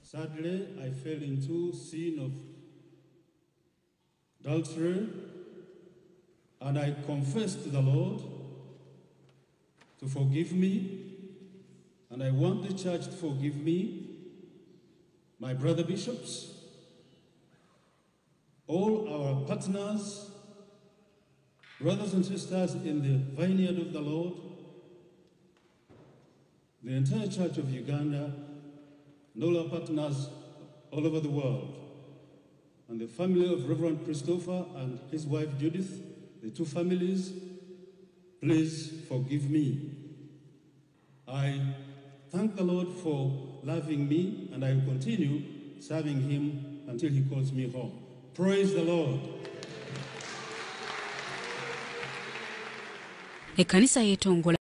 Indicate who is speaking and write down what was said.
Speaker 1: Sadly, I fell into sin of adultery, and I confessed to the Lord to forgive me, and I want the church to forgive me, my brother bishops, all our partners, brothers and sisters in the vineyard of the Lord, the entire Church of Uganda, and all our partners all over the world, and the family of Reverend Christopher and his wife Judith, the two families, please forgive me. I thank the Lord for loving me, and I will continue serving him until he calls me home. Praise the Lord.
Speaker 2: Ekanisa Yetonze